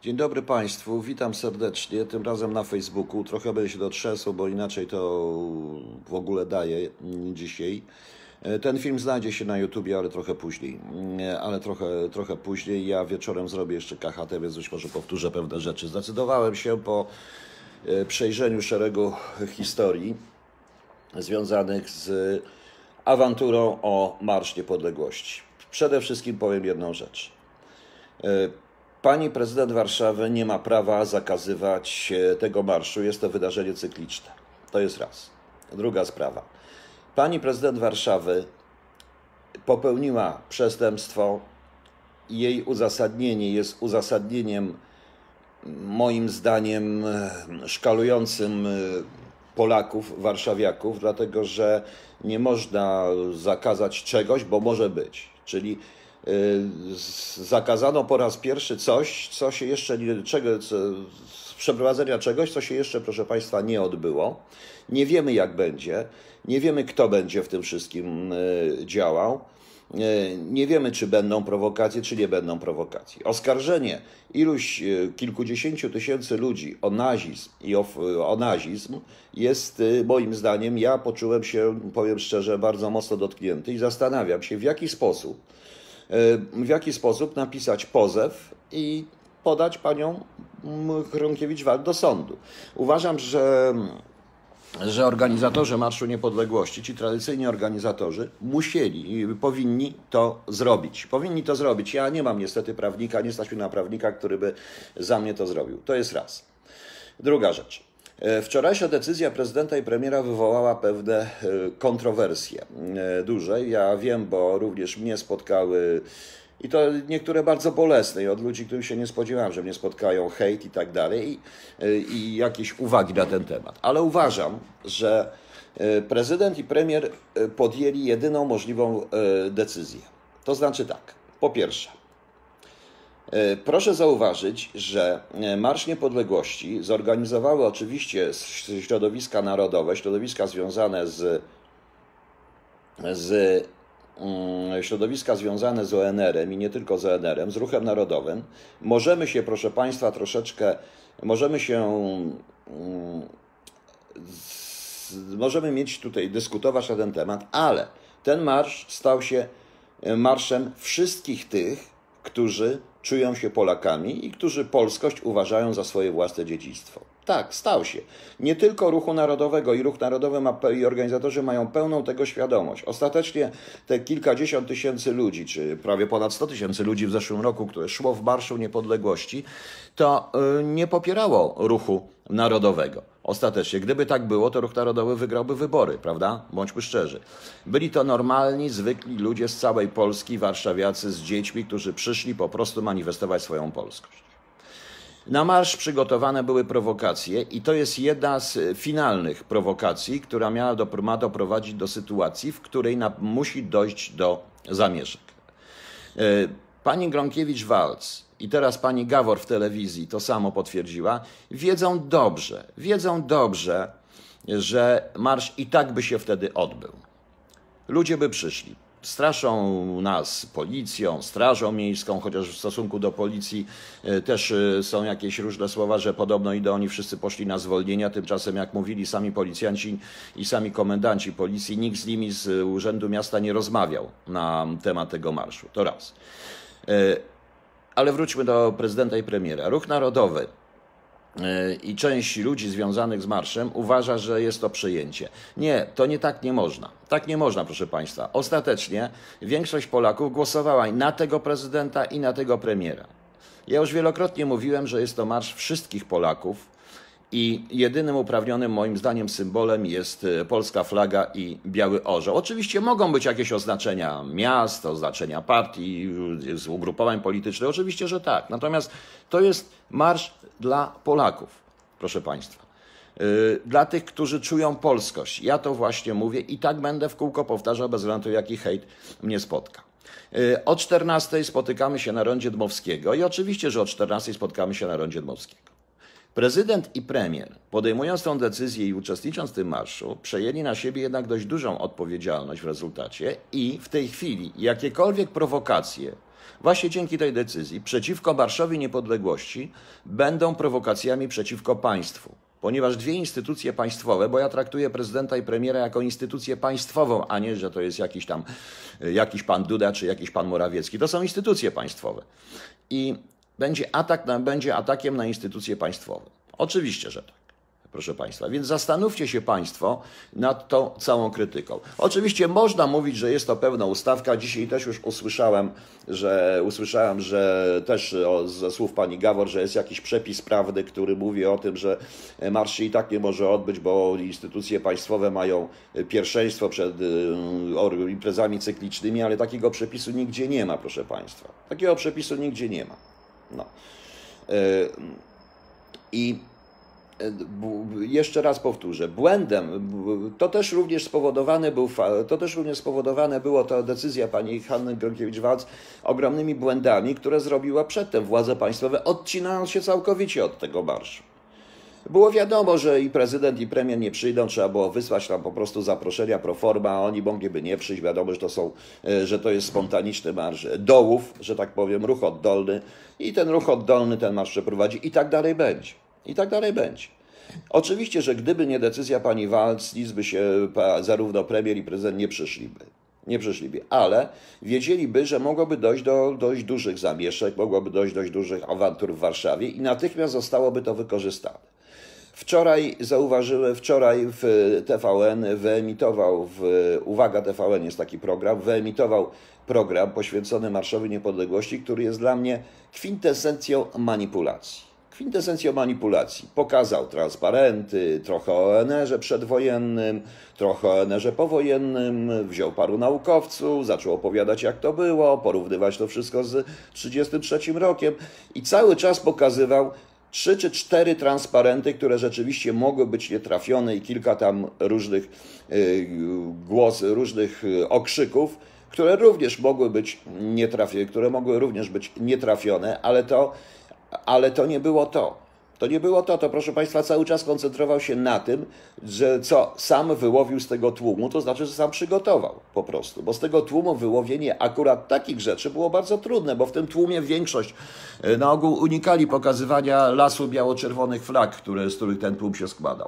Dzień dobry Państwu, witam serdecznie, tym razem na Facebooku. Trochę będę się dotrzęsł, bo inaczej to w ogóle daję dzisiaj. Ten film znajdzie się na YouTubie, ale trochę później. Trochę później. Ja wieczorem zrobię jeszcze KHT, więc być może powtórzę pewne rzeczy. Zdecydowałem się po przejrzeniu szeregu historii związanych z awanturą o Marsz Niepodległości. Przede wszystkim powiem jedną rzecz. Pani prezydent Warszawy nie ma prawa zakazywać tego marszu. Jest to wydarzenie cykliczne. To jest raz. Druga sprawa. Pani prezydent Warszawy popełniła przestępstwo. Jej uzasadnienie jest uzasadnieniem, moim zdaniem, szkalującym Polaków, warszawiaków, dlatego że nie można zakazać czegoś, bo może być. Czyli zakazano po raz pierwszy coś, co się jeszcze przeprowadzenia czegoś, co się jeszcze, proszę Państwa, nie odbyło. Nie wiemy, jak będzie, nie wiemy, kto będzie w tym wszystkim działał. Nie wiemy, czy będą prowokacje, czy nie będą prowokacje. Oskarżenie kilkudziesięciu tysięcy ludzi o nazizm i o nazizm jest, moim zdaniem, ja poczułem się, powiem szczerze, bardzo mocno dotknięty i zastanawiam się, w jaki sposób napisać pozew i podać panią Gronkiewicz-Waltz do sądu. Uważam, że organizatorzy Marszu Niepodległości, ci tradycyjni organizatorzy, powinni to zrobić. Powinni to zrobić. Ja nie mam niestety prawnika, nie stać mi na prawnika, który by za mnie to zrobił. To jest raz. Druga rzecz. Wczorajsza decyzja prezydenta i premiera wywołała pewne kontrowersje duże. Ja wiem, bo również mnie spotkały, i to niektóre bardzo bolesne, i od ludzi, których się nie spodziewałem, że mnie spotkają, hejt i tak dalej, i jakieś uwagi na ten temat. Ale uważam, że prezydent i premier podjęli jedyną możliwą decyzję. To znaczy tak, po pierwsze, proszę zauważyć, że Marsz Niepodległości zorganizowały oczywiście środowiska narodowe, środowiska związane środowiska związane z ONR-em i nie tylko z ONR-em, z ruchem narodowym. Możemy się, proszę Państwa, możemy mieć tutaj, dyskutować na ten temat, ale ten marsz stał się marszem wszystkich tych, którzy czują się Polakami i którzy polskość uważają za swoje własne dziedzictwo. Tak, stał się. Nie tylko Ruchu Narodowego, i Ruch Narodowy i organizatorzy mają pełną tego świadomość. Ostatecznie te kilkadziesiąt tysięcy ludzi, czy prawie ponad 100 tysięcy ludzi w zeszłym roku, które szło w Marszu Niepodległości, to nie popierało Ruchu Narodowego. Ostatecznie, gdyby tak było, to Ruch Narodowy wygrałby wybory, prawda? Bądźmy szczerzy. Byli to normalni, zwykli ludzie z całej Polski, warszawiacy z dziećmi, którzy przyszli po prostu manifestować swoją polskość. Na marsz przygotowane były prowokacje i to jest jedna z finalnych prowokacji, która ma doprowadzić do sytuacji, w której musi dojść do zamieszek. Pani Gronkiewicz-Waltz i teraz pani Gawor w telewizji to samo potwierdziła, wiedzą dobrze, że marsz i tak by się wtedy odbył. Ludzie by przyszli. Straszą nas policją, strażą miejską, chociaż w stosunku do policji też są jakieś różne słowa, że podobno oni wszyscy poszli na zwolnienia, tymczasem jak mówili sami policjanci i sami komendanci policji, nikt z nimi z Urzędu Miasta nie rozmawiał na temat tego marszu. To raz. Ale wróćmy do prezydenta i premiera. Ruch Narodowy i część ludzi związanych z marszem uważa, że jest to przejęcie. Nie, to nie można. Tak nie można, proszę Państwa. Ostatecznie większość Polaków głosowała i na tego prezydenta, i na tego premiera. Ja już wielokrotnie mówiłem, że jest to marsz wszystkich Polaków i jedynym uprawnionym, moim zdaniem, symbolem jest polska flaga i biały orzeł. Oczywiście mogą być jakieś oznaczenia miast, oznaczenia partii, ugrupowań politycznych, oczywiście, że tak. Natomiast to jest marsz dla Polaków, proszę Państwa. Dla tych, którzy czują polskość. Ja to właśnie mówię i tak będę w kółko powtarzał, bez względu jaki hejt mnie spotka. O 14:00 spotykamy się na rondzie Dmowskiego i oczywiście, że o 14:00 spotkamy się na rondzie Dmowskiego. Prezydent i premier, podejmując tę decyzję i uczestnicząc w tym marszu, przejęli na siebie jednak dość dużą odpowiedzialność w rezultacie i w tej chwili jakiekolwiek prowokacje Właśnie dzięki tej decyzji przeciwko Marszowi Niepodległości będą prowokacjami przeciwko państwu. Ponieważ dwie instytucje państwowe, bo ja traktuję prezydenta i premiera jako instytucję państwową, a nie, że to jest jakiś pan Duda czy jakiś pan Morawiecki. To są instytucje państwowe. I będzie atakiem na instytucje państwowe. Oczywiście, że tak. Proszę Państwa, więc zastanówcie się Państwo nad tą całą krytyką. Oczywiście można mówić, że jest to pewna ustawka. Dzisiaj też już usłyszałem, że też ze słów pani Gawor, że jest jakiś przepis prawny, który mówi o tym, że marsz się i tak nie może odbyć, bo instytucje państwowe mają pierwszeństwo przed imprezami cyklicznymi, ale takiego przepisu nigdzie nie ma, proszę Państwa. Takiego przepisu nigdzie nie ma. No. I jeszcze raz powtórzę, błędem, to też również spowodowane było to decyzja pani Hanny Gronkiewicz-Waltz ogromnymi błędami, które zrobiła przedtem władze państwowe, odcinając się całkowicie od tego marszu. Było wiadomo, że i prezydent, i premier nie przyjdą, trzeba było wysłać tam po prostu zaproszenia pro forma, a oni mogliby nie przyjść. Wiadomo, że to jest spontaniczny marsz dołów, że tak powiem, ruch oddolny i ten ruch oddolny ten marsz przeprowadzi i tak dalej będzie. I tak dalej będzie. Oczywiście, że gdyby nie decyzja pani Waltz, nic by się zarówno premier i prezydent nie przyszliby, ale wiedzieliby, że mogłoby dojść do dość dużych zamieszek, mogłoby dojść do dość dużych awantur w Warszawie i natychmiast zostałoby to wykorzystane. Wczoraj w TVN wyemitował, uwaga, TVN jest taki program, wyemitował program poświęcony Marszowi Niepodległości, który jest dla mnie kwintesencją manipulacji. Pokazał transparenty, trochę o ONR-ze przedwojennym, trochę o ONR-ze powojennym, wziął paru naukowców, zaczął opowiadać jak to było, porównywać to wszystko z 1933 rokiem i cały czas pokazywał 3 czy 4 transparenty, które rzeczywiście mogły być nietrafione i kilka tam różnych okrzyków, które również mogły być nietrafione, ale to nie było to. To nie było to. To, proszę Państwa, cały czas koncentrował się na tym, że co sam wyłowił z tego tłumu, to znaczy, że sam przygotował po prostu. Bo z tego tłumu wyłowienie akurat takich rzeczy było bardzo trudne, bo w tym tłumie większość na ogół unikali pokazywania lasu biało-czerwonych flag, z których ten tłum się składał.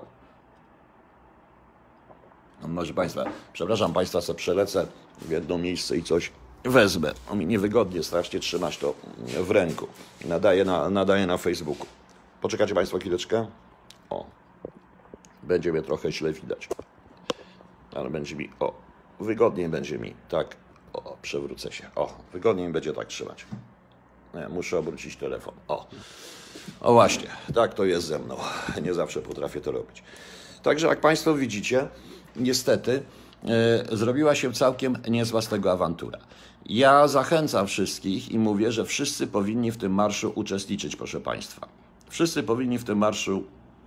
Proszę Państwa, przepraszam Państwa, sobie przelecę w jedno miejsce i coś wezmę. Mi niewygodnie strasznie trzymać to w ręku. Nadaję na Facebooku. Poczekajcie Państwo chwileczkę. O, będzie mnie trochę źle widać. Ale wygodniej będzie mi tak. O, przewrócę się. O, wygodniej mi będzie tak trzymać. Muszę obrócić telefon. O właśnie, tak to jest ze mną. Nie zawsze potrafię to robić. Także jak Państwo widzicie, niestety zrobiła się całkiem niezła z tego awantura. Ja zachęcam wszystkich i mówię, że wszyscy powinni w tym marszu uczestniczyć, proszę Państwa. Wszyscy powinni w tym marszu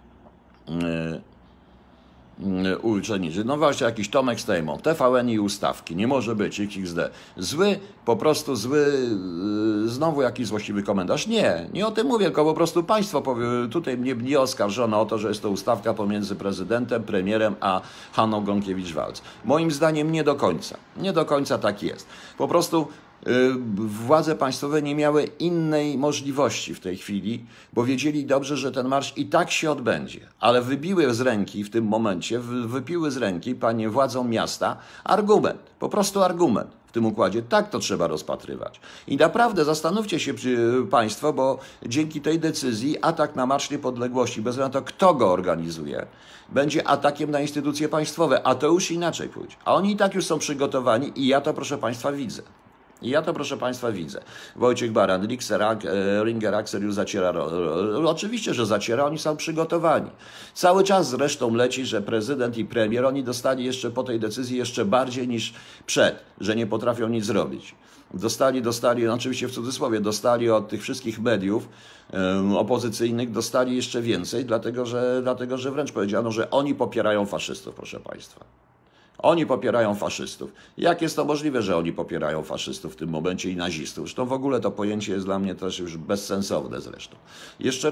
uczestniczyć. No właśnie, jakiś Tomek Stejmon, TVN i ustawki, nie może być, XD. Po prostu zły, znowu jakiś złośliwy komentarz. Nie o tym mówię, tylko po prostu państwo tutaj mnie oskarżono o to, że jest to ustawka pomiędzy prezydentem, premierem a Hanną Gronkiewicz-Waltz. Moim zdaniem nie do końca. Nie do końca tak jest. Po prostu władze państwowe nie miały innej możliwości w tej chwili, bo wiedzieli dobrze, że ten marsz i tak się odbędzie, ale wypiły z ręki panie władzom miasta argument, po prostu argument w tym układzie. Tak to trzeba rozpatrywać. I naprawdę zastanówcie się Państwo, bo dzięki tej decyzji atak na Marsz Niepodległości, bez względu na to, kto go organizuje, będzie atakiem na instytucje państwowe, a to już inaczej pójdzie. A oni i tak już są przygotowani i ja to, proszę Państwa, widzę. Wojciech Baran, Ringer Axel już zaciera. Oczywiście, że zaciera, oni są przygotowani. Cały czas zresztą leci, że prezydent i premier, oni dostali jeszcze po tej decyzji jeszcze bardziej niż przed, że nie potrafią nic zrobić. Dostali, no oczywiście w cudzysłowie, dostali od tych wszystkich mediów opozycyjnych, dostali jeszcze więcej, dlatego że wręcz powiedziano, że oni popierają faszystów, proszę Państwa. Oni popierają faszystów. Jak jest to możliwe, że oni popierają faszystów w tym momencie i nazistów? Zresztą w ogóle to pojęcie jest dla mnie też już bezsensowne zresztą. Jeszcze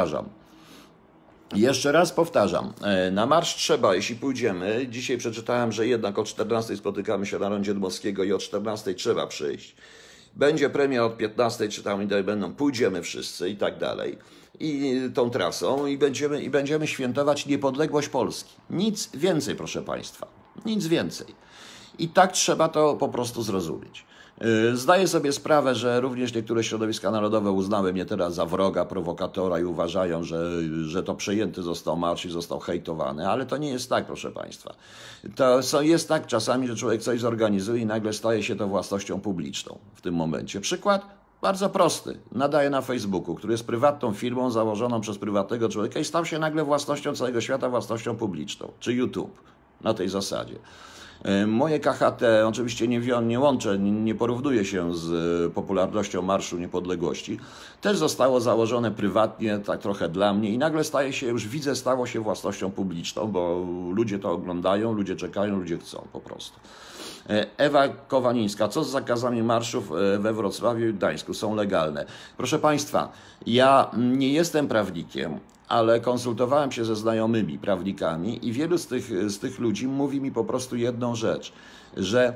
raz powtarzam, na marsz trzeba, jeśli pójdziemy, dzisiaj przeczytałem, że jednak o 14 spotykamy się na rondzie Dmowskiego i o 14 trzeba przyjść. będzie premia od 15, czy tam pójdziemy wszyscy i tak dalej. I tą trasą i będziemy świętować niepodległość Polski. Nic więcej, proszę Państwa. Nic więcej. I tak trzeba to po prostu zrozumieć. Zdaję sobie sprawę, że również niektóre środowiska narodowe uznały mnie teraz za wroga, prowokatora i uważają, że to przejęty został marsz i został hejtowany, ale to nie jest tak, proszę Państwa. Jest tak czasami, że człowiek coś zorganizuje i nagle staje się to własnością publiczną w tym momencie. Przykład bardzo prosty. Nadaje na Facebooku, który jest prywatną firmą założoną przez prywatnego człowieka i stał się nagle własnością całego świata, własnością publiczną, czy YouTube na tej zasadzie. Moje KHT oczywiście nie łączę, nie porównuje się z popularnością Marszu Niepodległości. Też zostało założone prywatnie, tak trochę dla mnie i nagle stało się własnością publiczną, bo ludzie to oglądają, ludzie czekają, ludzie chcą po prostu. Ewa Kowanińska, co z zakazami marszów we Wrocławiu i Gdańsku? Są legalne. Proszę Państwa, ja nie jestem prawnikiem, ale konsultowałem się ze znajomymi prawnikami i wielu z tych ludzi mówi mi po prostu jedną rzecz, że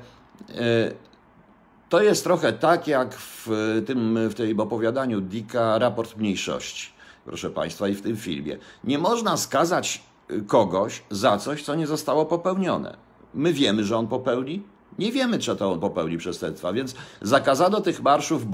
to jest trochę tak jak w tym opowiadaniu Dicka Raport Mniejszości, proszę Państwa, i w tym filmie. Nie można skazać kogoś za coś, co nie zostało popełnione. My wiemy, że on popełni? Nie wiemy, czy to on popełni przestępstwa, więc zakazano tych marszów,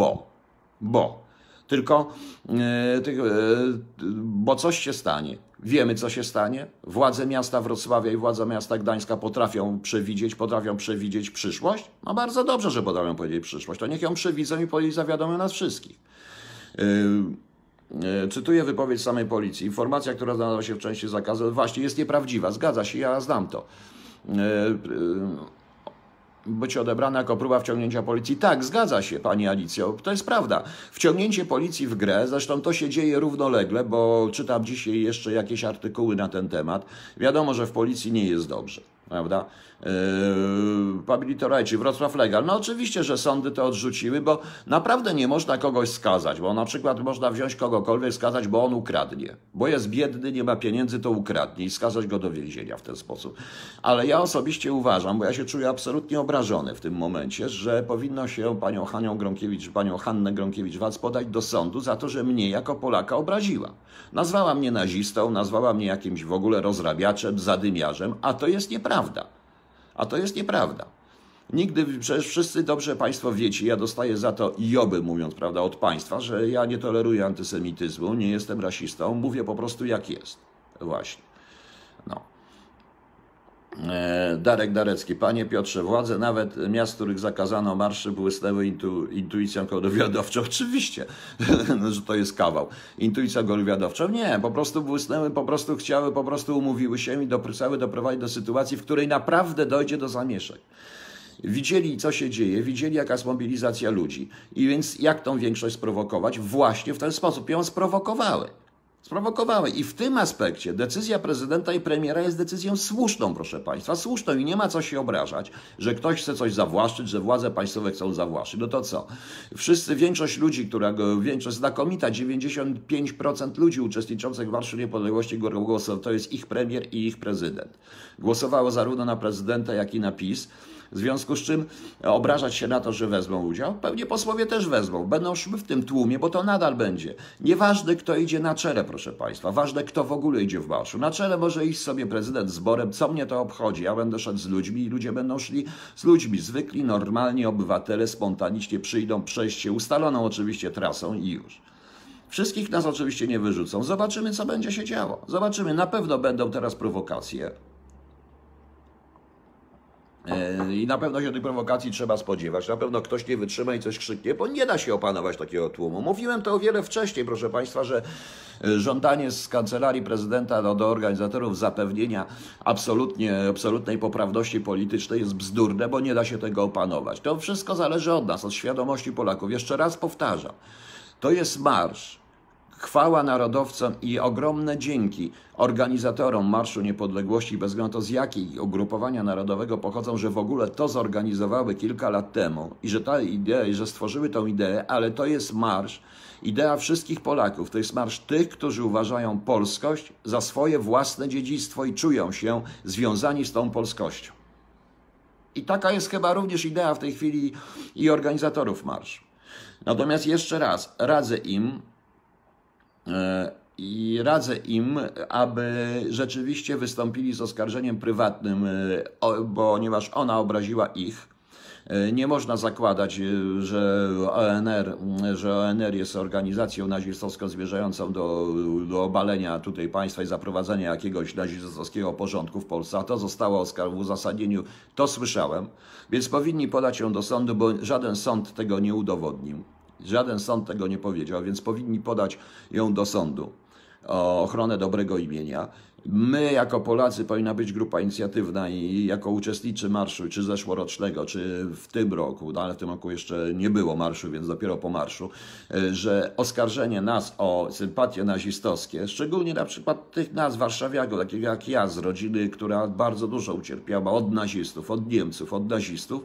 bo coś się stanie. Wiemy, co się stanie. Władze miasta Wrocławia i władze miasta Gdańska potrafią przewidzieć przyszłość. No bardzo dobrze, że potrafią powiedzieć przyszłość. To niech ją przewidzą i zawiadomią nas wszystkich. Cytuję wypowiedź samej policji. Informacja, która znalazła się w części zakazu, właśnie jest nieprawdziwa. Zgadza się, ja znam to. Być odebrana jako próba wciągnięcia policji. Tak, zgadza się, pani Alicjo, to jest prawda. Wciągnięcie policji w grę, zresztą to się dzieje równolegle, bo czytam dzisiaj jeszcze jakieś artykuły na ten temat. Wiadomo, że w policji nie jest dobrze, prawda? Pabilitorajczy, Wrocław Legal. No oczywiście, że sądy to odrzuciły, bo naprawdę nie można kogoś skazać, bo na przykład można wziąć kogokolwiek, skazać, bo on ukradnie. Bo jest biedny, nie ma pieniędzy, to ukradnie i skazać go do więzienia w ten sposób. Ale ja osobiście uważam, bo ja się czuję absolutnie obrażony w tym momencie, że powinno się panią Hannę Gronkiewicz-Waltz podać do sądu za to, że mnie jako Polaka obraziła. Nazwała mnie nazistą, nazwała mnie jakimś w ogóle rozrabiaczem, zadymiarzem, a to jest nieprawda. A to jest nieprawda. Nigdy, przecież wszyscy dobrze Państwo wiecie, ja dostaję za to joby, mówiąc, prawda, od Państwa, że ja nie toleruję antysemityzmu, nie jestem rasistą, mówię po prostu jak jest. Właśnie. No. Darek Darecki. Panie Piotrze, władze nawet miast, w których zakazano marszy, błysnęły intuicją wywiadowczą. Oczywiście, że to jest kawał. Intuicją wywiadowczą? Nie, po prostu błysnęły, umówiły się i chciały doprowadzić do sytuacji, w której naprawdę dojdzie do zamieszek. Widzieli, co się dzieje, widzieli, jaka jest mobilizacja ludzi. I więc jak tą większość sprowokować? Właśnie w ten sposób ją sprowokowały. I w tym aspekcie decyzja prezydenta i premiera jest decyzją słuszną, proszę Państwa, słuszną i nie ma co się obrażać, że ktoś chce coś zawłaszczyć, że władze państwowe chcą zawłaszczyć. No to co? Większość ludzi, znakomita, 95% ludzi uczestniczących w Marszu Niepodległości to jest ich premier i ich prezydent. Głosowało zarówno na prezydenta, jak i na PiS. W związku z czym obrażać się na to, że wezmą udział? Pewnie posłowie też wezmą. Będą szły w tym tłumie, bo to nadal będzie. Nieważne, kto idzie na czele, proszę Państwa. Ważne, kto w ogóle idzie w marszu. Na czele może iść sobie prezydent z Borem. Co mnie to obchodzi? Ja będę szedł z ludźmi i ludzie będą szli z ludźmi. Zwykli, normalni obywatele spontanicznie przyjdą przejść się ustaloną oczywiście trasą i już. Wszystkich nas oczywiście nie wyrzucą. Zobaczymy, co będzie się działo. Zobaczymy. Na pewno będą teraz prowokacje. I na pewno się tej prowokacji trzeba spodziewać. Na pewno ktoś nie wytrzyma i coś krzyknie, bo nie da się opanować takiego tłumu. Mówiłem to o wiele wcześniej, proszę Państwa, że żądanie z kancelarii prezydenta do organizatorów zapewnienia absolutnej poprawności politycznej jest bzdurne, bo nie da się tego opanować. To wszystko zależy od nas, od świadomości Polaków. Jeszcze raz powtarzam, to jest marsz. Chwała narodowcom i ogromne dzięki organizatorom Marszu Niepodległości, bez względu na to, z jakiego ugrupowania narodowego pochodzą, że w ogóle to zorganizowały kilka lat temu i że ta idea, że stworzyły tą ideę, ale to jest marsz, idea wszystkich Polaków, to jest marsz tych, którzy uważają polskość za swoje własne dziedzictwo i czują się związani z tą polskością. I taka jest chyba również idea w tej chwili i organizatorów marszu. Natomiast jeszcze raz radzę im, aby rzeczywiście wystąpili z oskarżeniem prywatnym, ponieważ ona obraziła ich. Nie można zakładać, że ONR jest organizacją nazistowską zmierzającą do obalenia tutaj państwa i zaprowadzenia jakiegoś nazistowskiego porządku w Polsce, a to zostało w uzasadnieniu, to słyszałem, więc powinni podać ją do sądu, bo żaden sąd tego nie udowodnił. Żaden sąd tego nie powiedział, więc powinni podać ją do sądu o ochronę dobrego imienia. My jako Polacy, powinna być grupa inicjatywna i jako uczestnicy marszu, czy zeszłorocznego, czy w tym roku, no ale w tym roku jeszcze nie było marszu, więc dopiero po marszu, że oskarżenie nas o sympatie nazistowskie, szczególnie na przykład tych nas warszawiaków, takiego jak ja, z rodziny, która bardzo dużo ucierpiała od nazistów, od Niemców, od nazistów,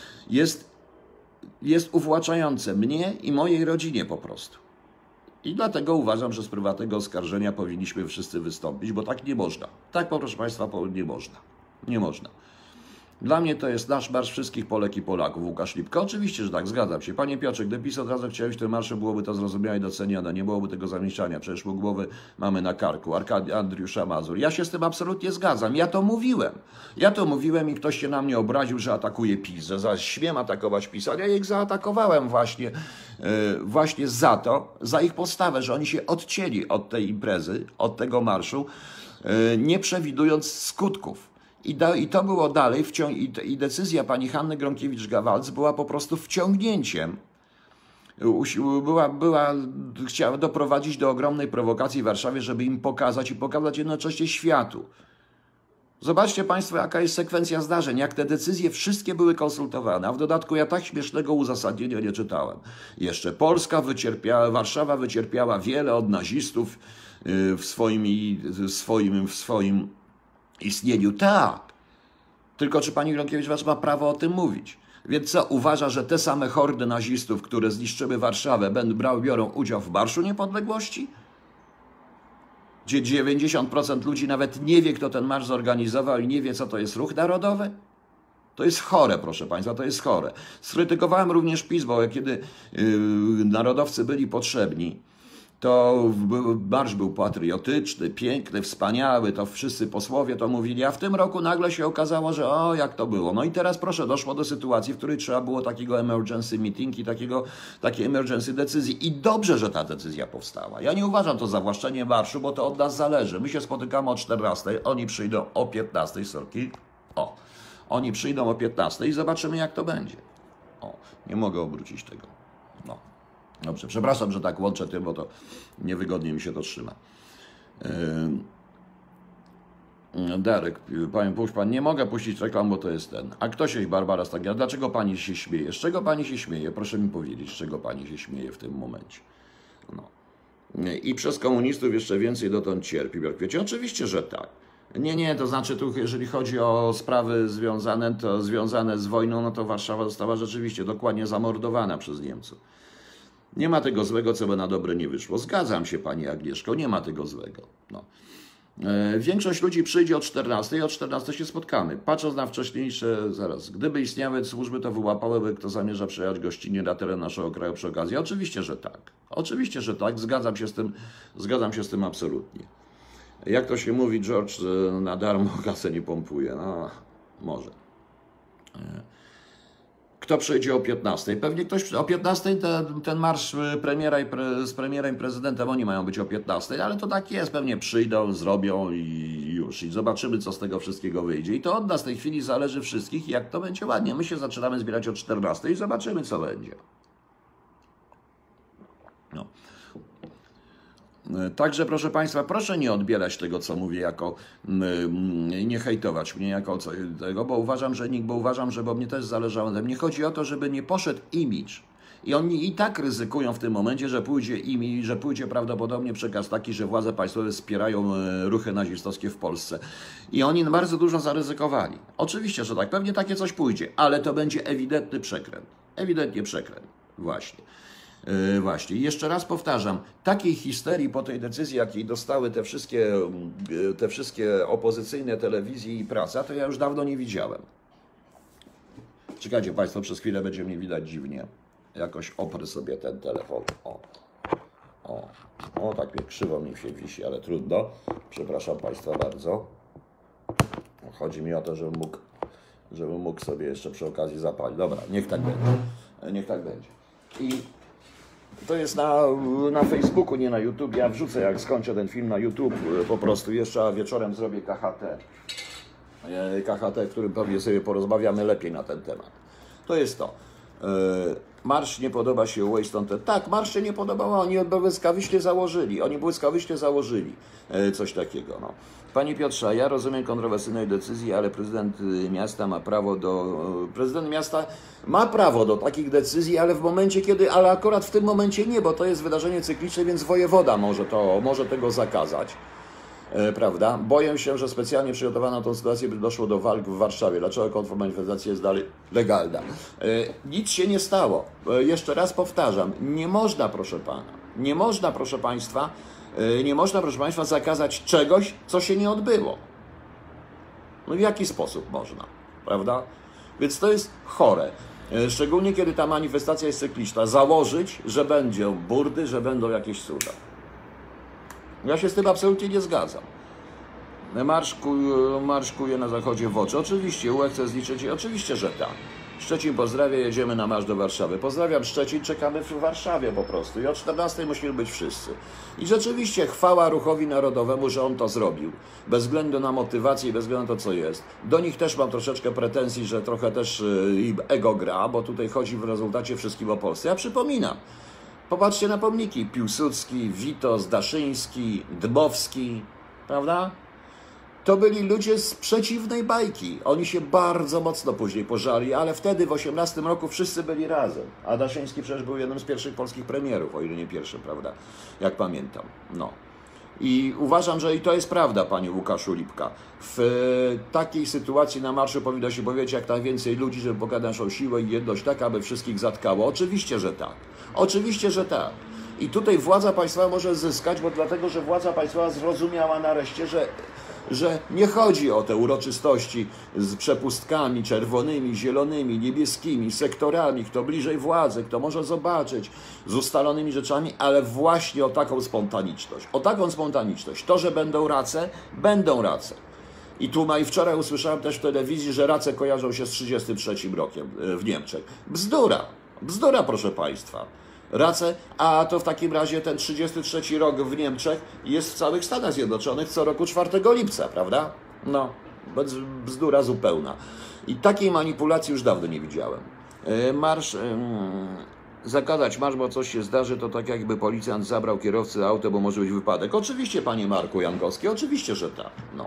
jest uwłaczające mnie i mojej rodzinie po prostu. I dlatego uważam, że z prywatnego oskarżenia powinniśmy wszyscy wystąpić, bo tak nie można. Tak, proszę Państwa, nie można. Nie można. Dla mnie to jest nasz marsz wszystkich Polek i Polaków. Łukasz Lipka. Oczywiście, że tak, zgadzam się. Panie Piotrze, gdyby PiS od razu chciał iść tym marszem, byłoby to zrozumiałe i docenione. Nie byłoby tego zamieszania. Przecież mu głowy mamy na karku. Andriusza Mazur. Ja się z tym absolutnie zgadzam. Ja to mówiłem. Ja to mówiłem i ktoś się na mnie obraził, że atakuje PiS, że zaś śmiem atakować PiS. Ale ja ich zaatakowałem właśnie za to, za ich postawę, że oni się odcięli od tej imprezy, od tego marszu, nie przewidując skutków. I to było dalej, i decyzja pani Hanny Gronkiewicz-Waltz była po prostu wciągnięciem. Chciała doprowadzić do ogromnej prowokacji w Warszawie, żeby im pokazać i pokazać jednocześnie światu. Zobaczcie Państwo, jaka jest sekwencja zdarzeń, jak te decyzje wszystkie były konsultowane, a w dodatku ja tak śmiesznego uzasadnienia nie czytałem. Jeszcze Warszawa wycierpiała wiele od nazistów w swoim istnieniu. Tak. Tylko czy pani Gronkiewicz ma prawo o tym mówić? Więc co, uważa, że te same hordy nazistów, które zniszczyły Warszawę, biorą udział w Marszu Niepodległości? Gdzie 90% ludzi nawet nie wie, kto ten marsz zorganizował i nie wie, co to jest ruch narodowy? To jest chore, proszę Państwa, to jest chore. Skrytykowałem również PiS, bo kiedy narodowcy byli potrzebni, to marsz był patriotyczny, piękny, wspaniały, to wszyscy posłowie to mówili, a w tym roku nagle się okazało, że jak to było. No i teraz proszę, doszło do sytuacji, w której trzeba było takiego emergency meeting i takiej emergency decyzji. I dobrze, że ta decyzja powstała. Ja nie uważam to zawłaszczenie marszu, bo to od nas zależy. My się spotykamy o 14, oni przyjdą o 15, sorki. Oni przyjdą o 15 i zobaczymy, jak to będzie. Nie mogę obrócić tego. No. Dobrze, przepraszam, że tak łączę tym, bo to niewygodnie mi się to trzyma. Darek, pan, nie mogę puścić reklam, bo to jest ten. A kto się, Barbara Stagiera, dlaczego pani się śmieje? Z czego pani się śmieje? Proszę mi powiedzieć, z czego pani się śmieje w tym momencie. No. I przez komunistów jeszcze więcej dotąd cierpi. Wiecie, oczywiście, że tak. Nie, to znaczy tu, jeżeli chodzi o sprawy związane z wojną, no to Warszawa została rzeczywiście dokładnie zamordowana przez Niemców. Nie ma tego złego, co by na dobre nie wyszło. Zgadzam się, pani Agnieszko, nie ma tego złego. No. Większość ludzi przyjdzie o 14 i o 14 się spotkamy. Patrząc na wcześniejsze, gdyby istniały służby, to wyłapałyby, kto zamierza przejechać gościnnie na teren naszego kraju przy okazji. Oczywiście, że tak. Oczywiście, że tak. Zgadzam się z tym absolutnie. Jak to się mówi, George na darmo kasę nie pompuje. No, może. Kto przyjdzie o 15? Pewnie ktoś o 15 ten marsz z premierem i prezydentem, oni mają być o 15, ale to tak jest, pewnie przyjdą, zrobią i już. I zobaczymy, co z tego wszystkiego wyjdzie. I to od nas w tej chwili zależy wszystkich, jak to będzie ładnie. My się zaczynamy zbierać o 14 i zobaczymy, co będzie. No. Także, proszę Państwa, proszę nie odbierać tego, co mówię, jako nie hejtować mnie jako tego, bo uważam, że mnie też zależało. Mnie chodzi o to, żeby nie poszedł imidż. I oni i tak ryzykują w tym momencie, że pójdzie prawdopodobnie przekaz taki, że władze państwowe wspierają ruchy nazistowskie w Polsce. I oni bardzo dużo zaryzykowali. Oczywiście, że tak, pewnie takie coś pójdzie, ale to będzie ewidentny przekręt. Ewidentnie przekręt. Właśnie. I jeszcze raz powtarzam, takiej histerii po tej decyzji, jakiej dostały te wszystkie opozycyjne telewizje i prasa, to ja już dawno nie widziałem. Czekajcie Państwo, przez chwilę będzie mnie widać dziwnie. Jakoś oprę sobie ten telefon. O, tak mnie krzywo mi się wisi, ale trudno. Przepraszam Państwa bardzo. Chodzi mi o to, żebym mógł sobie jeszcze przy okazji zapalić. Dobra, niech tak będzie. Niech tak będzie. I to jest na Facebooku, nie na YouTube. Ja wrzucę, jak skończę ten film, na YouTube po prostu. Jeszcze wieczorem zrobię KHT, w którym pewnie sobie porozmawiamy lepiej na ten temat. To jest to. Marsz nie podoba się Waste. Tak, marsz się nie podobał, oni błyskawicznie założyli coś takiego. No. Panie Piotrze, ja rozumiem kontrowersyjnej decyzji, ale prezydent miasta ma prawo do takich decyzji, ale akurat w tym momencie nie, bo to jest wydarzenie cykliczne, więc wojewoda może tego zakazać. Prawda? Boję się, że specjalnie przygotowano tą sytuację, by doszło do walk w Warszawie. Dlaczego kontrmanifestacja jest dalej legalna? Nic się nie stało. Jeszcze raz powtarzam, nie można, proszę Państwa, zakazać czegoś, co się nie odbyło. No w jaki sposób można? Prawda? Więc to jest chore. Szczególnie kiedy ta manifestacja jest cykliczna. Założyć, że będzie burdy, że będą jakieś cuda. Ja się z tym absolutnie nie zgadzam. Marszkuje na zachodzie w oczy. Oczywiście, UE chce zliczyć. Oczywiście, że tak. Szczecin pozdrawia, jedziemy na marsz do Warszawy. Pozdrawiam Szczecin, czekamy w Warszawie po prostu. I o 14 musimy być wszyscy. I rzeczywiście chwała Ruchowi Narodowemu, że on to zrobił. Bez względu na motywację i bez względu na to, co jest. Do nich też mam troszeczkę pretensji, że trochę też im ego gra, bo tutaj chodzi w rezultacie wszystkim o Polsce. Ja przypominam. Popatrzcie na pomniki. Piłsudski, Witos, Daszyński, Dmowski, prawda? To byli ludzie z przeciwnej bajki. Oni się bardzo mocno później pożali, ale wtedy w 18 roku wszyscy byli razem. A Daszyński przecież był jednym z pierwszych polskich premierów, o ile nie pierwszym, prawda? Jak pamiętam. No. I uważam, że i to jest prawda, panie Łukaszu Lipka. W takiej sytuacji na marszu powinno się powiedzieć jak najwięcej ludzi, żeby pokazać naszą siłę i jedność tak, aby wszystkich zatkało. Oczywiście, że tak. Oczywiście, że tak. I tutaj władza państwowa może zyskać, bo dlatego, że władza państwowa zrozumiała nareszcie, że nie chodzi o te uroczystości z przepustkami czerwonymi, zielonymi, niebieskimi, sektorami, kto bliżej władzy, kto może zobaczyć, z ustalonymi rzeczami, ale właśnie o taką spontaniczność. O taką spontaniczność. To, że będą race, będą race. I wczoraj usłyszałem też w telewizji, że race kojarzą się z 1933 rokiem w Niemczech. Bzdura. Bzdura, proszę państwa. Race, a to w takim razie ten 33 rok w Niemczech jest w całych Stanach Zjednoczonych co roku 4 lipca, prawda? No, bzdura zupełna. I takiej manipulacji już dawno nie widziałem. Zakazać marsz, bo coś się zdarzy, to tak jakby policjant zabrał kierowcy auto, bo może być wypadek. Oczywiście, panie Marku Jankowski, oczywiście, że tak. No.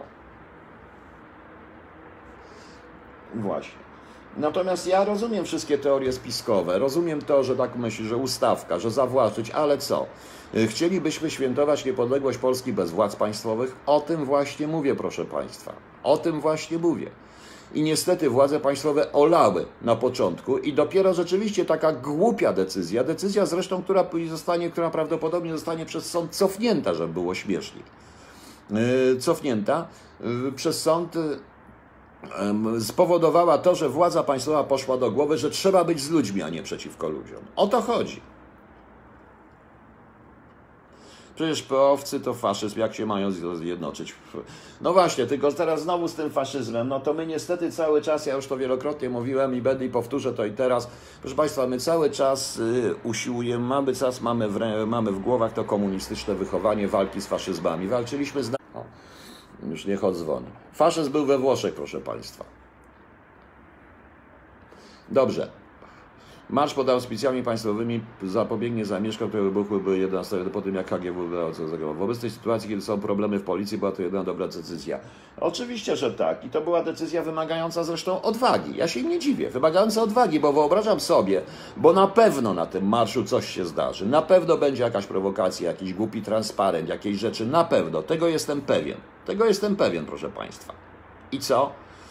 Właśnie. Natomiast ja rozumiem wszystkie teorie spiskowe, rozumiem to, że tak myśli, że ustawka, że zawłaszczyć, ale co? Chcielibyśmy świętować niepodległość Polski bez władz państwowych? O tym właśnie mówię, proszę państwa. O tym właśnie mówię. I niestety władze państwowe olały na początku i dopiero rzeczywiście taka głupia decyzja zresztą, która prawdopodobnie zostanie przez sąd cofnięta, żeby było śmieszniej. Cofnięta przez sąd spowodowała to, że władza państwowa poszła do głowy, że trzeba być z ludźmi, a nie przeciwko ludziom. O to chodzi. Przecież PO-wcy to faszyzm, jak się mają zjednoczyć? No właśnie, tylko teraz znowu z tym faszyzmem, no to my niestety cały czas, ja już to wielokrotnie mówiłem i będę i powtórzę to i teraz, proszę państwa, my cały czas usiłujemy, mamy w głowach to komunistyczne wychowanie walki z faszyzmami. Walczyliśmy z... Już niech odzwoni. Faszyzm był we Włoszech, proszę państwa. Dobrze. Marsz pod auspicjami państwowymi zapobiegnie zamieszkom, które wybuchłyby 11 po tym, jak KGW wydało co zagrało. Wobec tej sytuacji, kiedy są problemy w policji, była to jedna dobra decyzja. Oczywiście, że tak. I to była decyzja wymagająca zresztą odwagi. Ja się im nie dziwię. Wymagająca odwagi, bo wyobrażam sobie, bo na pewno na tym marszu coś się zdarzy. Na pewno będzie jakaś prowokacja, jakiś głupi transparent, jakieś rzeczy. Na pewno. Tego jestem pewien. Tego jestem pewien, proszę państwa. I co?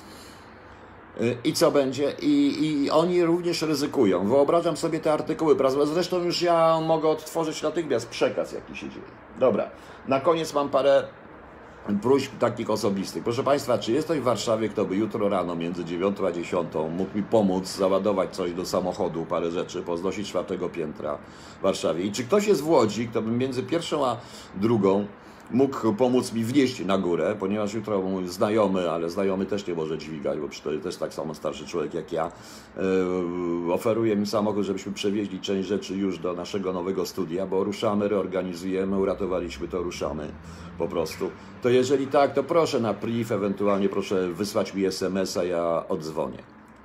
I co będzie? I oni również ryzykują. Wyobrażam sobie te artykuły prasowe. Zresztą już ja mogę odtworzyć natychmiast przekaz, jaki się dzieje. Dobra. Na koniec mam parę próśb takich osobistych. Proszę Państwa, czy jest ktoś w Warszawie, kto by jutro rano między 9 a 10 mógł mi pomóc załadować coś do samochodu, parę rzeczy, poznosić 4. piętra w Warszawie? I czy ktoś jest w Łodzi, kto by między 1 a 2 mógł pomóc mi wnieść na górę, ponieważ jutro mój znajomy, ale znajomy też nie może dźwigać, bo to też tak samo starszy człowiek jak ja, oferuje mi samochód, żebyśmy przewieźli część rzeczy już do naszego nowego studia, bo ruszamy, reorganizujemy, uratowaliśmy to, ruszamy po prostu. To jeżeli tak, to proszę na priv, ewentualnie proszę wysłać mi SMS-a, ja odzwonię.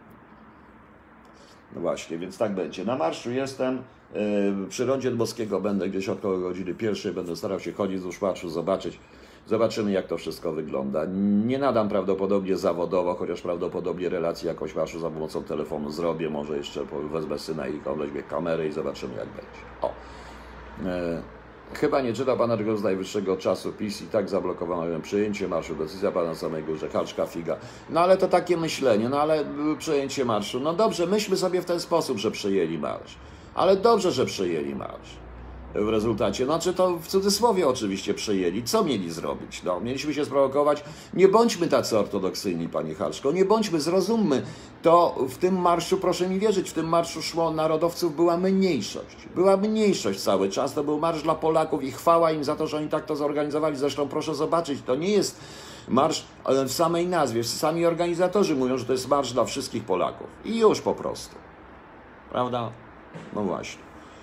No właśnie, więc tak będzie. Na marszu jestem. Przy rondzie Dmowskiego będę gdzieś około godziny 1, będę starał się chodzić wzdłuż marszu, zobaczyć. Zobaczymy, jak to wszystko wygląda. Nie nadam prawdopodobnie zawodowo, chociaż prawdopodobnie relację jakoś marszu za pomocą telefonu zrobię. Może jeszcze wezmę syna i weźmie kamerę i zobaczymy, jak będzie. O. Chyba nie czyta Pan artykułu z najwyższego czasu. PiS i tak zablokowano przejęcie marszu. Decyzja Pana samej górze. Kaczka, figa. No ale to takie myślenie. No ale przejęcie marszu. No dobrze, myślmy sobie w ten sposób, że przejęli marsz. Ale dobrze, że przejęli marsz. W rezultacie, znaczy to w cudzysłowie oczywiście przejęli. Co mieli zrobić? No, mieliśmy się sprowokować. Nie bądźmy tacy ortodoksyjni, Pani Halszko. Nie bądźmy, zrozummy. To w tym marszu, proszę mi wierzyć, w tym marszu szło narodowców była mniejszość. Była mniejszość cały czas. To był marsz dla Polaków i chwała im za to, że oni tak to zorganizowali. Zresztą proszę zobaczyć, to nie jest marsz w samej nazwie. Sami organizatorzy mówią, że to jest marsz dla wszystkich Polaków. I już po prostu. Prawda? No właśnie.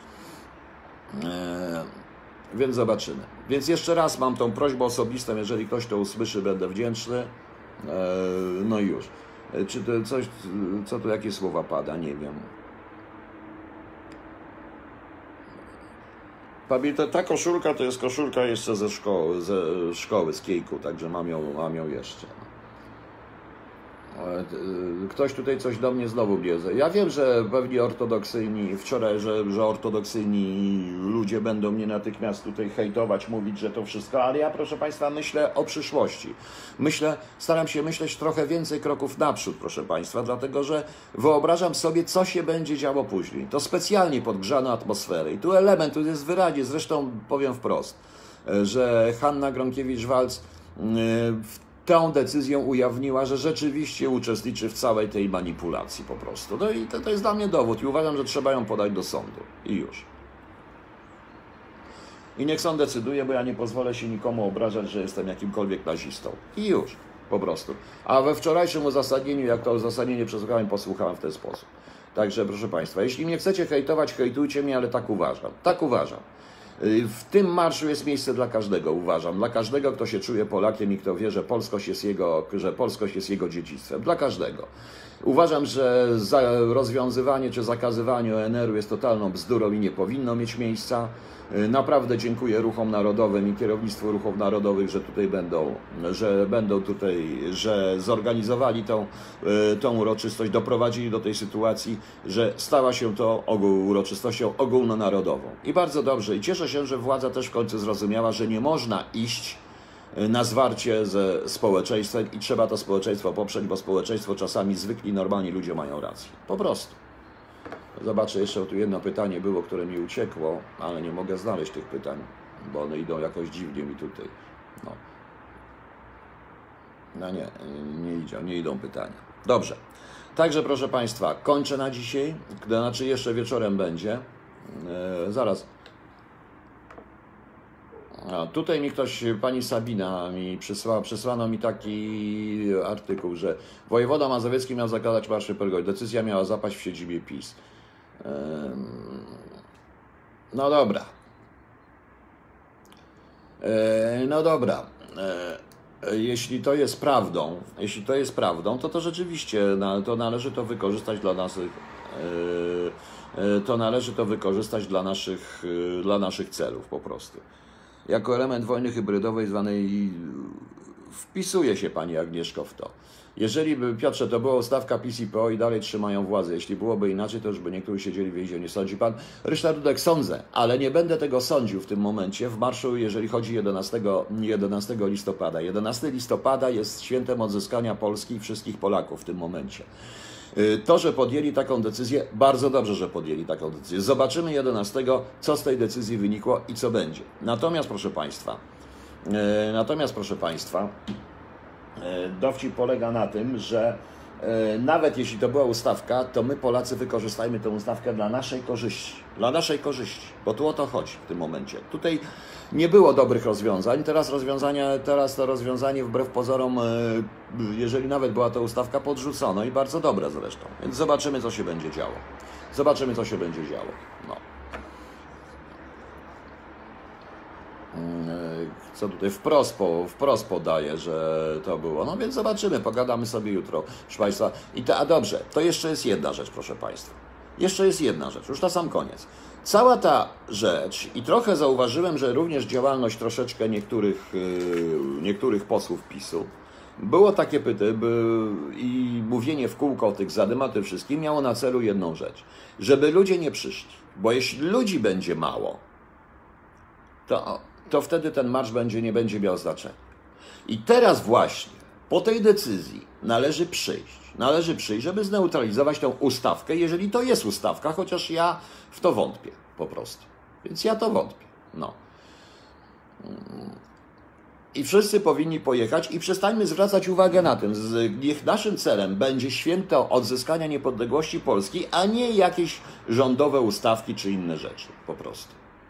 Więc zobaczymy. Więc jeszcze raz mam tą prośbę osobistą, jeżeli ktoś to usłyszy, będę wdzięczny. No i już. Czy to coś, co tu, jakie słowa pada? Nie wiem. Pamiętaj, ta koszulka to jest koszulka jeszcze ze szkoły, z Kiejku, także mam ją jeszcze. Ktoś tutaj coś do mnie znowu bierze. Ja wiem, że pewnie ortodoksyjni, wczoraj, że ortodoksyjni ludzie będą mnie natychmiast tutaj hejtować, mówić, że to wszystko, ale ja, proszę Państwa, myślę o przyszłości. Staram się myśleć trochę więcej kroków naprzód, proszę Państwa, dlatego że wyobrażam sobie, co się będzie działo później. To specjalnie podgrzano atmosferę. I tu element, tu jest wyraźnie, zresztą powiem wprost, że Hanna Gronkiewicz-Waltz tą decyzją ujawniła, że rzeczywiście uczestniczy w całej tej manipulacji po prostu. No i to jest dla mnie dowód i uważam, że trzeba ją podać do sądu. I już. I niech sąd decyduje, bo ja nie pozwolę się nikomu obrażać, że jestem jakimkolwiek nazistą. I już. Po prostu. A we wczorajszym uzasadnieniu, jak to uzasadnienie przesłuchałem, posłuchałem w ten sposób. Także proszę Państwa, jeśli mnie chcecie hejtować, hejtujcie mnie, ale tak uważam. Tak uważam. W tym marszu jest miejsce dla każdego, uważam. Dla każdego, kto się czuje Polakiem i kto wie, że polskość jest jego dziedzictwem. Dla każdego. Uważam, że rozwiązywanie czy zakazywanie ONR-u jest totalną bzdurą i nie powinno mieć miejsca. Naprawdę dziękuję ruchom narodowym i kierownictwu ruchów narodowych, że tutaj że zorganizowali tą uroczystość, doprowadzili do tej sytuacji, że stała się to uroczystością ogólnonarodową. I bardzo dobrze. I cieszę się, że władza też w końcu zrozumiała, że nie można iść na zwarcie ze społeczeństwem i trzeba to społeczeństwo poprzeć, bo społeczeństwo czasami zwykli, normalni ludzie mają rację. Po prostu. Zobaczę, jeszcze tu jedno pytanie było, które mi uciekło, ale nie mogę znaleźć tych pytań, bo one idą jakoś dziwnie mi tutaj. No nie idą pytania. Dobrze. Także proszę Państwa, kończę na dzisiaj, znaczy jeszcze wieczorem będzie. Zaraz. Tutaj mi ktoś, pani Sabina mi przysłano mi taki artykuł, że wojewoda mazowiecki miał zakazać marszy Pergoń. Decyzja miała zapaść w siedzibie PiS. No dobra. No dobra. Jeśli to jest prawdą, to rzeczywiście to należy to wykorzystać dla naszych celów po prostu. Jako element wojny hybrydowej zwanej wpisuje się Pani Agnieszko w to. Jeżeli by, Piotrze, to była ustawka PiS i PO i dalej trzymają władzę, jeśli byłoby inaczej, to już by niektórzy siedzieli w więzieniu. Sądzi Pan? Ryszard Dudek, sądzę, ale nie będę tego sądził w tym momencie w marszu, jeżeli chodzi 11 listopada. 11 listopada jest świętem odzyskania Polski i wszystkich Polaków w tym momencie. To, że podjęli taką decyzję, bardzo dobrze, że podjęli taką decyzję. Zobaczymy 11, co z tej decyzji wynikło i co będzie. Natomiast, proszę Państwa, Natomiast, proszę Państwa, dowcip polega na tym, że nawet jeśli to była ustawka, to my Polacy wykorzystajmy tę ustawkę dla naszej korzyści. Dla naszej korzyści, bo tu o to chodzi w tym momencie. Tutaj nie było dobrych rozwiązań, teraz to rozwiązanie wbrew pozorom, jeżeli nawet była to ustawka, podrzucono i bardzo dobre zresztą. Więc zobaczymy, co się będzie działo. Zobaczymy, co się będzie działo. No. Co tutaj wprost podaje, że to było. No więc zobaczymy, pogadamy sobie jutro, proszę Państwa. A dobrze, to jeszcze jest jedna rzecz, proszę Państwa. Jeszcze jest jedna rzecz, już na sam koniec. Cała ta rzecz i trochę zauważyłem, że również działalność troszeczkę niektórych posłów PiS-u, było takie i mówienie w kółko o tych zadymach, tym wszystkim miało na celu jedną rzecz. Żeby ludzie nie przyszli, bo jeśli ludzi będzie mało, to wtedy ten marsz nie będzie miał znaczenia. I teraz właśnie, po tej decyzji należy przyjść, żeby zneutralizować tę ustawkę, jeżeli to jest ustawka, chociaż ja w to wątpię po prostu. Więc ja to wątpię. No. I wszyscy powinni pojechać i przestańmy zwracać uwagę na tym. Niech naszym celem będzie święto odzyskania niepodległości Polski, a nie jakieś rządowe ustawki czy inne rzeczy. Po prostu.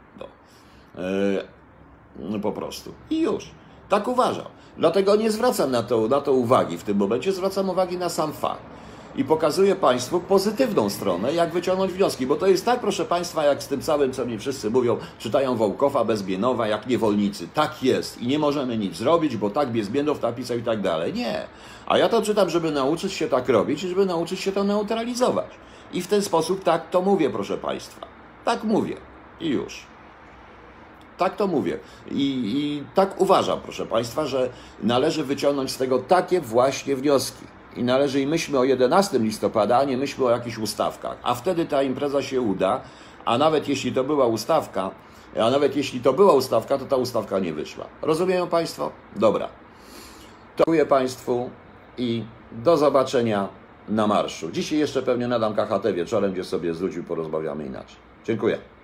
No. Po prostu. I już. Tak uważam. Dlatego nie zwracam na to uwagi w tym momencie, zwracam uwagi na sam fakt. I pokazuję Państwu pozytywną stronę, jak wyciągnąć wnioski. Bo to jest tak, proszę Państwa, jak z tym całym, co mi wszyscy mówią, czytają Wołkowa, Bezbienowa, jak niewolnicy. Tak jest i nie możemy nic zrobić, bo tak Bezbienow napisał i tak dalej. Nie. A ja to czytam, żeby nauczyć się tak robić i żeby nauczyć się to neutralizować. I w ten sposób tak to mówię, proszę Państwa. Tak mówię. I już. Tak to mówię. I tak uważam, proszę Państwa, że należy wyciągnąć z tego takie właśnie wnioski. I należy i myślmy o 11 listopada, a nie myślmy o jakichś ustawkach. A wtedy ta impreza się uda, a nawet jeśli to była ustawka, to ta ustawka nie wyszła. Rozumieją Państwo? Dobra. Dziękuję Państwu i do zobaczenia na marszu. Dzisiaj jeszcze pewnie nadam KHT wieczorem, gdzie sobie z ludźmi porozmawiamy inaczej. Dziękuję.